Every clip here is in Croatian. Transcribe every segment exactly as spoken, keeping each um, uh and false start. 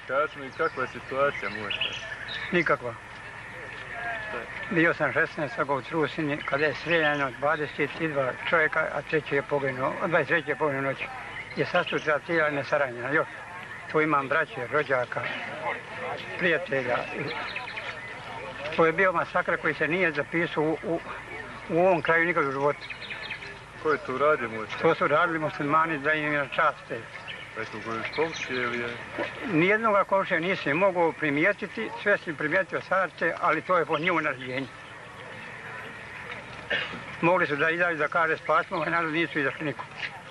Kaži mi, kakva je situacija možda? Nikakva. Bio sam šesnaestog u Trusini kada je streljano dvadeset dva čovjeka, a treći je poginuo, dvadeset treći je poginuo noći. Je sastuca tijela nesaranjena još. Tu imam braće, rođaka, prijatelja. To je bio masakr koji se nije zapisao u, u, u ovom kraju nikad u životu. Ko je to uradio možda? To su radili muslimani da im je časte. Pa je to koji komšije ili je? Nijednoga komšija nisi mogao primijetiti, sve si primijetio sarce, ali to je po njivu naređenje. Mogli su da izađu da kaže spasimo, a narod nisu izašli nikom.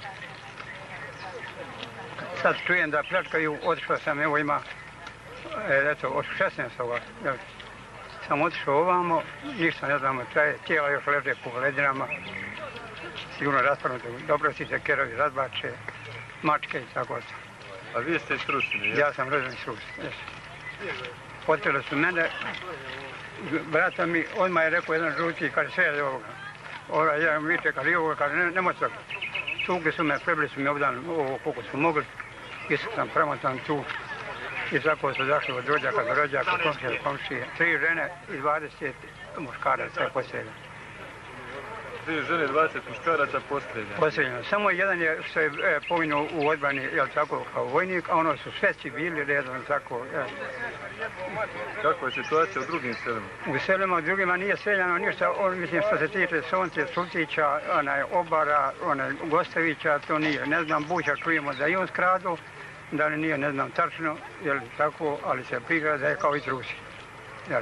Sad čujem da pljačkaju, otišao sam, evo ima, eto, od šesnaestoga sam otišao ovamo, ništa ne znamo, tijela još leže po ledinama, sigurno raspravljate, dobro si se kerovi razbače, mačke i tako to. A vi ste iz Trusine, jes? Ja sam rođen iz Trusine, jes. Oteli su mene, brata mi odmah je rekao jedan žuti, kaže sve je ovoga. Ovaj jedan viče, kaže i ovoga, kaže ne, nemoj se. Tukli su me, prebili su mi ovdan ovo koliko su mogli, isto sam premotan tu. I tako su zašli od rođaka do rođaka, komšije do komšije. Tri žene i dvadeset muškaraca je postrjeljeno. Tri žene i dvadeset muškaraca postrjeljeno? Postrjeljeno. Samo jedan je što je e, poginuo u odbrani, jel tako, kao vojnik, a ono su sve civili redom, tako, jel. Kakva je situacija u drugim selima? U selima, u drugima nije streljano ništa, on, mislim, što se tiče Sonce, Sultića, onaj, Obara, onaj, Gostevića, to nije. Ne znam, Buća čujemo da je on skradao, da li nije, ne znam tačno, je li tako, ali se priča da je kao i Trusi. Jel.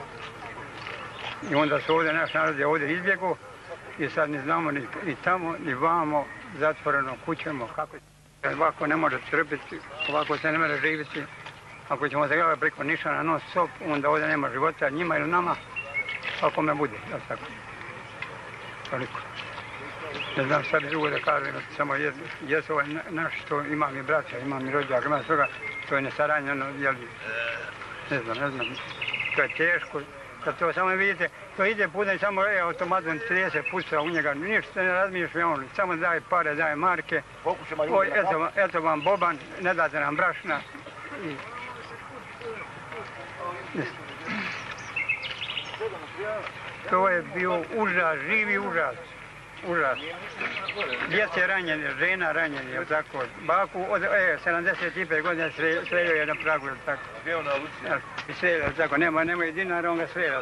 I onda su ovdje, naš narod je ovdje izbjegao i sad ne znamo ni, ni tamo, ni vamo, zatvoreno kućemo, kako je. Ovako ne može trpiti, ovako se ne može živjeti. Ako ćemo se gledati preko nišana non stop, onda ovdje nema života njima ili nama, ako me bude, jel tako. Toliko. Ne znam šta bi drugo da kažem, samo jesu ovaj naš, to imam i braća, imam i rođaka, imam svega, to je nesaranjeno, jel, ne znam, ne znam, to je teško, kad to samo vidite, to ide puta i samo je automatom trideset puca u njega, ništa ne razmišlja on, samo daje pare, daje marke, oj, eto, eto vam boban, ne date nam brašna i... To je bio užas, živi užas. Užas. Djece ranjene, žena ranjene, jel tako. Baku od e, sedamdeset pet godina streljio je na pragu, jel tako. Gdje ona Lucija? I streljio, jel tako. Nema, nema i dinara, on ga streljio.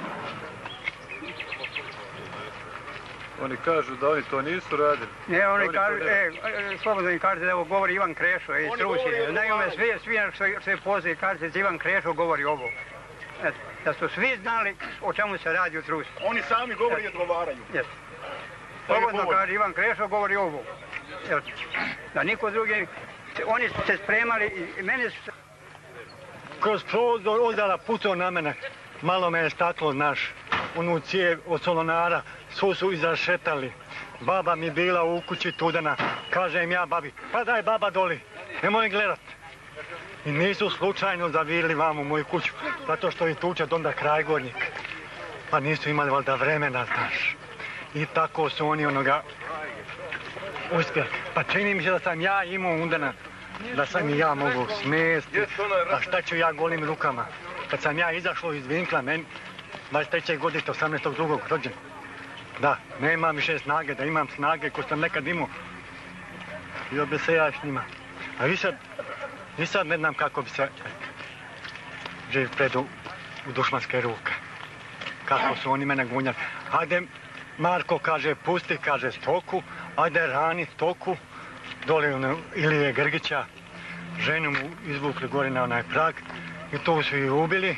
Oni kažu da oni to nisu radili. Ne, oni kažu, e, slobodno im kažete da evo govori Ivan Krešo iz Rusije. Znaju me svi, svi što se postoji kažete Ivan Krešo govori ovo. Eto, da su svi znali o čemu se radi u Trusi. Oni sami govori i odgovaraju. Jesu. Slobodno kaže Ivan Krešo govori ovo. Da niko drugi, oni su se spremali i meni su se... Kroz prozor ozdala pucao na mene. Malo me je staklo, naš, onu cijev od solonara, svu su izašetali. Baba mi bila u kući tudana. Kažem ja babi, pa daj baba doli, nemoj gledat. I nisu slučajno zavirili vam u moju kuću, zato što im tuče onda Krajgornjik. Pa nisu imali valjda vremena, znaš. I tako su oni onoga uspjeli. Pa čini mi se da sam ja imao undana, da sam i ja mogu smesti, a šta ću ja golim rukama. Kad sam ja izašao iz Vinkla, meni dvadeset treće godište, osamnaestog drugog rođen. Da, nemam više snage, da imam snage ko sam nekad imao. Bio bi se ja s njima. A vi sad, vi sad ne znam kako bi se živ predu u dušmanske ruke. Kako su oni mene gunjali. Hajde, Marko kaže, pusti, kaže, stoku, ajde rani stoku, dole ono Ilije Grgića, ženu mu izvukli gore na onaj prag i tu su ih ubili.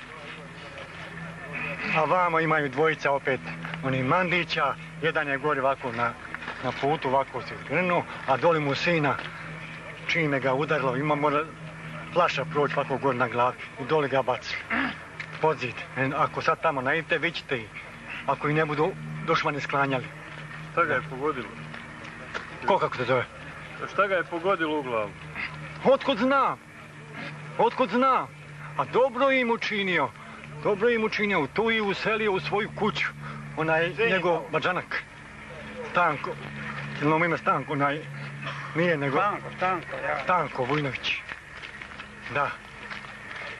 A vamo imaju dvojica opet, oni Mandića, jedan je gore ovako na, na putu, ovako se zgrnuo, a dole mu sina, čime ga udarilo, ima mora flaša proći ovako gore na glavi i dole ga bacili. Pod zid. Ako sad tamo najdete, vi ćete ih, ako ih ne budu dušmani sklanjali. Šta ga je pogodilo? Ko kako te zove? Šta ga je pogodilo u glavu? Otkud znam? Otkud znam? A dobro im učinio. Dobro im učinio. Tu i uselio u svoju kuću. Onaj njegov bađanak. Stanko. Ili nam ime Stanko, onaj... Nije nego... Stanko, Stanko, ja. Stanko Vujnović. Da.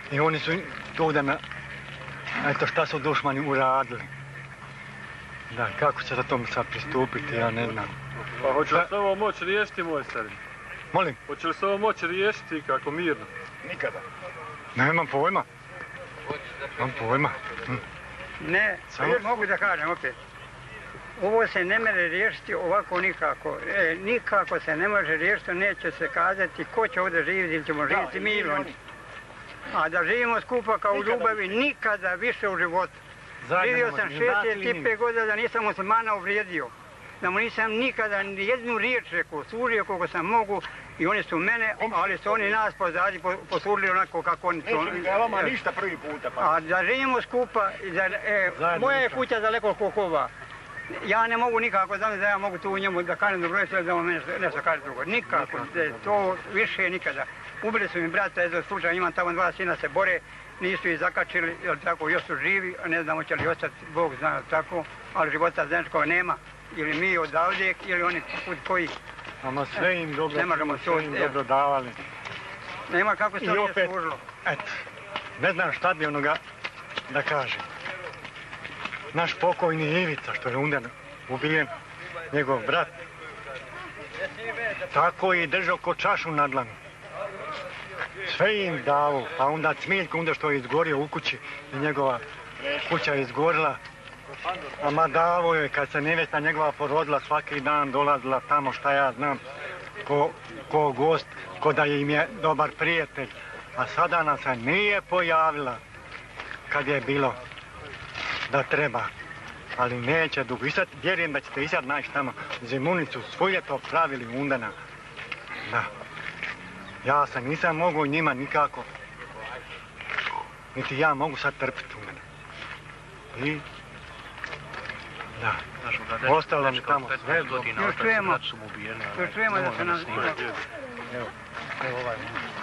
I oni su tu da na... Eto šta su dušmani uradili. Da, kako će za tom sad pristupiti, ja ne znam. Pa hoće li se ovo moći riješiti, moj starin? Molim? Hoće li se ovo moći riješiti kako mirno? Nikada. Nemam pojma. Nemam pojma. Hm. Ne, Samo? mogu da kažem opet. Ovo se ne može riješiti ovako nikako. E, nikako se ne može riješiti, neće se kazati ko će ovdje živjeti ili ćemo živjeti mi ili oni. A da živimo skupa kao u ljubavi nikada više u životu. Živio sam šezdeset pet godina da nisam muslimana uvrijedio. Da mu nisam nikada ni jednu riječ rekao, služio koliko sam mogu i oni su mene, ali su oni nas pozadi poslužili onako kako oni su. Neću ga vama ništa prvi puta. Pa. A da živimo skupa, da, e, moja je kuća daleko od Kokova. Ja ne mogu nikako, znam da ja mogu tu u njemu da kažem dobro sve da on mene nešto kaže drugo. Nikako, to više nikada. Ubili su mi brata, eto slučaj, imam tamo dva sina se bore, nisu ih zakačili, jer tako još su živi, ne znamo će li ostati, Bog zna tako, ali života zajedničkog nema. Ili mi odavde, ili oni put koji. Ama sve im dobro, ne možemo sve im dobro davali. Nema kako se to nije opet, služilo. Eto, ne znam šta bi onoga da kaže. Naš pokojni Ivica, što je onda ubijen, njegov brat, tako je držao ko čašu na dlanu. Sve im dao, pa onda Cmiljko, onda što je izgorio u kući i njegova kuća je izgorila. Ama davo je kad se nevesta njegova porodila, svaki dan dolazila tamo šta ja znam, ko, ko gost, ko da im je dobar prijatelj. A sada nam se nije pojavila kad je bilo da treba. Ali neće dugo. I sad vjerujem da ćete i sad naći tamo Zemunicu, svoje to pravili undana. Da. Ja sam nisam mogao njima nikako. Niti ja mogu sad trpiti undana. I... Da. Ostalo mi tamo sve zbog. Još čujemo, još čujemo da se nam... Evo, evo ovaj.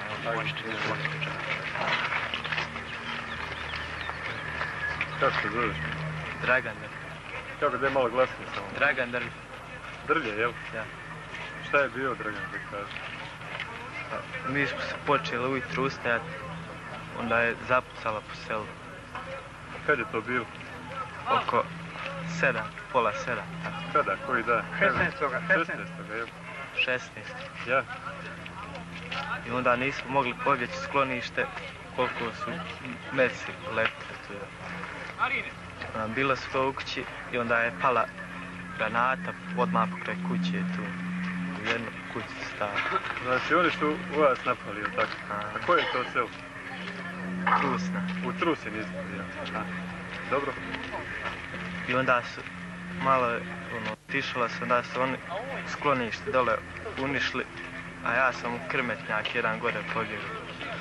Kako se zoveš? Dragan Drlj. Kako da je malo glasnije samo? Dragan Drlj. Drlje, jel? Ja. Šta je bio Dragan, da kažeš? Mi smo se počeli ujutru ustajati, onda je zapucala po selu. Kad je to bilo? Oko sedam, pola sedam. Tako. Kada, koji dan? šesnaestoga šesnaestoga, jel? šesnaest. Ja? I onda nismo mogli pobjeći sklonište koliko su meci letili tu. Bilo su to u kući i onda je pala granata odmah pokraj kuće tu. U jednu kuću stala. Znači oni su u vas napali, jel tako? A, A koje je to selo? Trusna. U Trusi niste, jel? Dobro. I onda su malo ono, tišala se, onda su oni sklonište dole unišli, a ja sam u krmetnjak jedan gore pobjegao.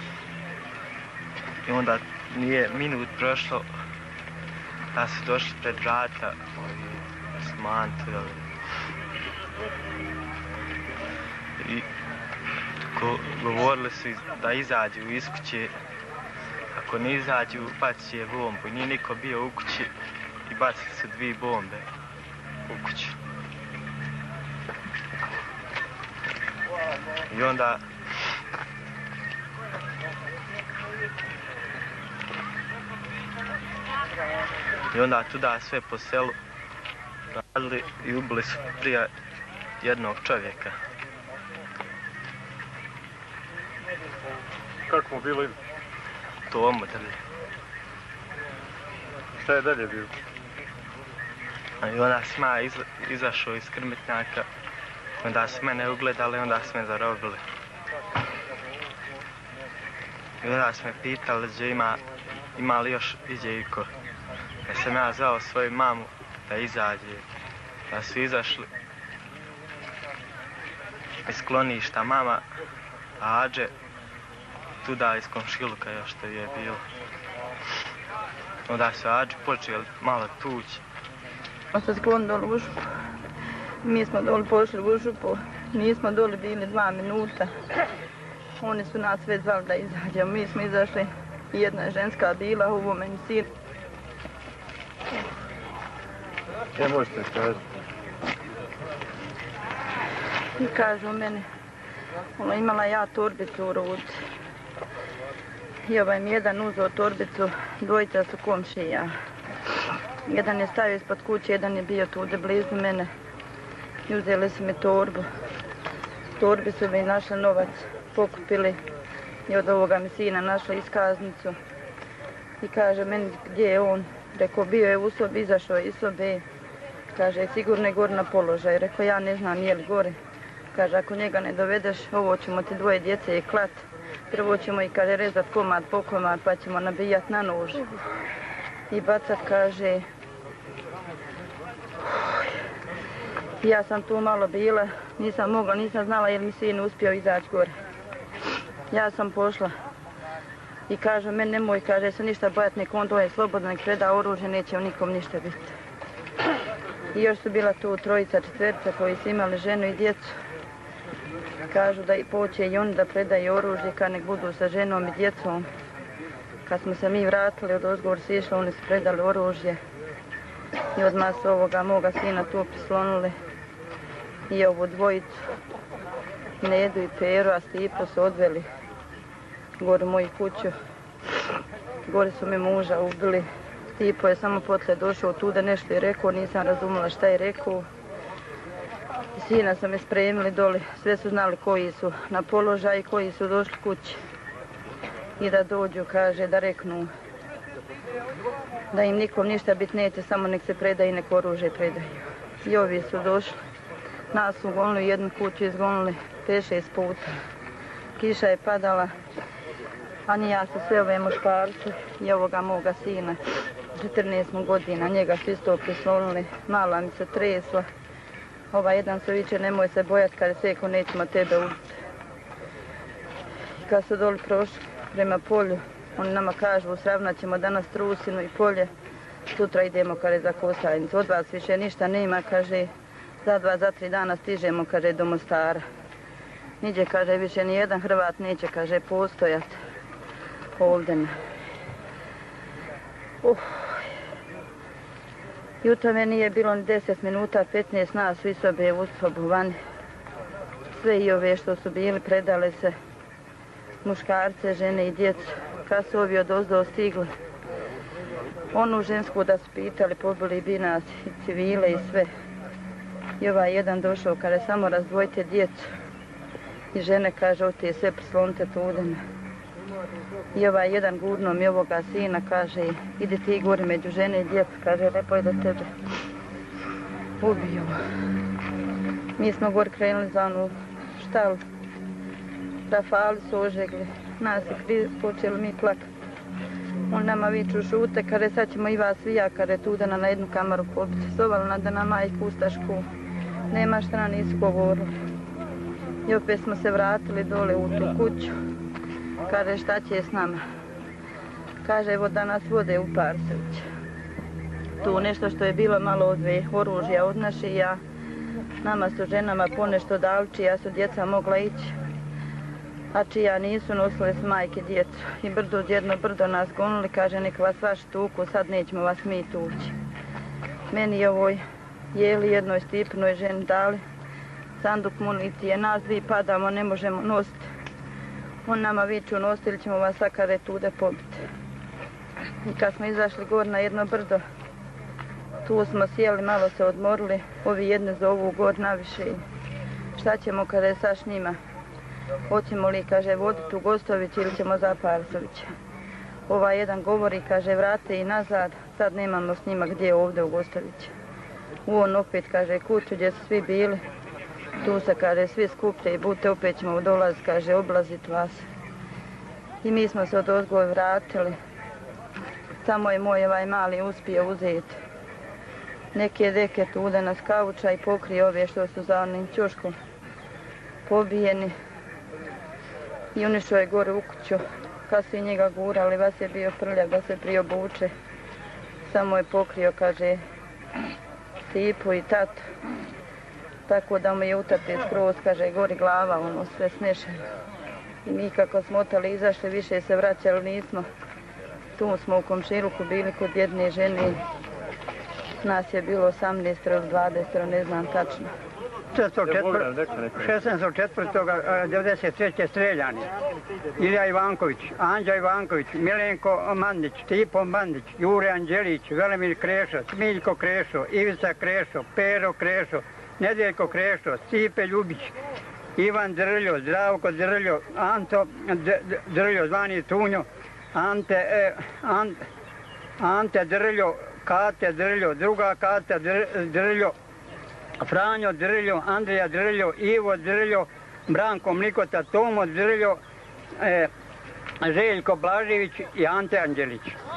I onda nije minut prošlo, da su došli pred vrata, s mantu, jel? I go, govorili su da izađu iz kuće, ako ne izađu, bacit će bombu. Nije niko bio u kući i bacili su dvije bombe u kući. I onda I onda tuda sve po selu radili i ubili su prije jednog čovjeka. Kako mu bilo ime? Tomo Drlje. Šta je dalje bilo? I onda sam ja iz, izašao iz krmitnjaka, onda su mene ugledali, onda su me zarobili. I onda su me pitali gdje ima, ima li još iđe iko. Ja sam ja zvao svoju mamu da izađe, da su izašli iz skloništa mama, a Ađe tuda iz komšiluka još što je bilo. Onda su Ađe počeli malo tući. On se sklon dole u župu. Mi smo dole pošli u župu, nismo dole bili dva minuta. Oni su nas sve zvali da izađemo, mi smo izašli. Jedna je ženska bila, ovo meni sin. Gdje možete kažeti? I kažu meni, ono, imala ja torbicu u ruci. I ovaj mi jedan uzeo torbicu, dvojica su komšija. Jedan je stavio ispod kuće, jedan je bio tu blizu mene. I uzeli su mi torbu. Torbi su mi našli novac, pokupili i od ovoga mi sina našla iskaznicu. I kaže meni gdje je on. Rekao bio je u sobi, izašao je iz sobe. Kaže sigurno je gore na položaju. Rekao ja ne znam je li gore. Kaže ako njega ne dovedeš, ovo ćemo ti dvoje djece i klat. Prvo ćemo i kaže rezat komad po komad pa ćemo nabijat na nož. I bacat kaže. Ja sam tu malo bila, nisam mogla, nisam znala jer mi sin uspio izaći gore. Ja sam pošla i kaže, meni nemoj, kaže, se ništa bojati, nek on doje slobodno, nek preda oružje, neće u nikom ništa biti. I još su bila tu trojica, četverica koji su imali ženu i djecu. Kažu da i poće i oni da predaju oružje, kad nek budu sa ženom i djecom. Kad smo se mi vratili od ozgovor si išli, oni su predali oružje. I odmah su ovoga moga sina tu prislonili. I ovu dvojicu, Nedu i Peru, a Stipu su odveli gore u moju kuću. Gore su mi muža ubili. Stipo je samo poslije došao tu da nešto je rekao, nisam razumjela šta je rekao. I sina su me spremili doli, sve su znali koji su na položaju, koji su došli kući. I da dođu, kaže, da reknu da im nikom ništa bit neće, samo nek se predaju i nek oružje predaju. I ovi su došli. Nas su gonili, jednu kuću izgonili pet šest puta. Kiša je padala, a nija su sve ove muškarce i ovoga moga sina. četrnaest godina, njega su isto prislonili, mala mi se tresla. Ova jedan se viče, nemoj se bojati kada se ko nećemo tebe ubiti. I kad su doli prošli prema polju, oni nama kažu, sravnat ćemo danas trusinu i polje, sutra idemo, kaže, za Kostajnicu. Od vas više ništa nema, kaže, za dva, za tri dana stižemo, kaže, do Mostara. Niđe, kaže, više ni jedan Hrvat neće, kaže, postojat ovdje. Uh. I u tome nije bilo ni deset minuta, petnaest nas u isobe u sobu vani. Sve i ove što su bili predale se, muškarce, žene i djecu. Kad su ovi od ozdo stigli, onu žensku da su pitali, pobili bi nas i civile i sve. I ovaj jedan došao, kaže, samo razdvojite djecu. I žene, kaže, ovdje je sve prislonite tudene. I ovaj jedan gurno mi ovoga sina, kaže, ide ti gore među žene i djecu, kaže, lepo je da tebe ubiju. Mi smo gore krenuli za onu štalu. Rafali su ožegli, nas je kri, počeli mi plakati. On nama viču šute, kaže, sad ćemo i vas vija, kaže, tudena na jednu kamaru pobiti. Sovali na da na majku ustašku, nema šta nam nisu govorili. I opet smo se vratili dole u tu kuću. Kaže, šta će s nama? Kaže, evo danas vode u Parsević. Tu nešto što je bilo malo odve oružja od našija. Nama su ženama ponešto dali, čija su djeca mogla ići. A čija nisu, nosile s majke djecu. I brdo jedno brdo nas gonili, kaže, nek vas vaš tuku, sad nećemo vas mi tući. Meni je ovoj jeli jednoj Stipinoj ženi dali sanduk municije, nas dvi padamo, ne možemo nositi. On nama viču, nositi ili ćemo vas sakare tude pobiti. I kad smo izašli gore na jedno brdo, tu smo sjeli, malo se odmorili, ovi jedne zovu gore naviše. Šta ćemo kada je sa s njima? Hoćemo li, kaže, voditi u Gostović ili ćemo za Parsovića? Ovaj jedan govori, kaže, vrate i nazad, sad nemamo s njima gdje ovdje u Gostović. U on opet, kaže, kuću gdje su svi bili. Tu se, kaže, svi skupte i budite, opet ćemo dolaziti, kaže, oblaziti vas. I mi smo se od ozgoj vratili. Samo je moj ovaj mali uspio uzeti neke deke tude na skauča i pokrije ove što su za onim ćoškom pobijeni. I unišao je gore u kuću. Kad su i njega gurali, vas je bio prljav da se priobuče. Samo je pokrio, kaže, Stipu i tatu. Tako da mu je utapio skroz, kaže, gori glava, ono, sve snešeno. I mi kako smo otali izašli, više se vraćali nismo. Tu smo u komšiluku bili kod jedne žene. Nas je bilo osamnaest ili dvadeset, ne znam tačno. šesnaestog četvrtog devedeset treće streljani. Ilija Ivanković, Anđa Ivanković, Milenko Mandić, Stipo Mandić, Jure Anđelić, Velimir Krešo, Smiljko Krešo, Ivica Krešo, Pero Krešo, Nedeljko Krešo, Stipe Ljubić, Ivan Drljo, Zdravko Drljo, Anto Drljo, zvani Tunjo, Ante, e, Ant, Ante Drljo, Kate Drljo, druga Kate Drljo, Franjo Drljo, Andrija Drljo, Ivo Drljo, Branko Mlikota, Tomo Drljo, e, Željko Blažević i Ante Anđelić.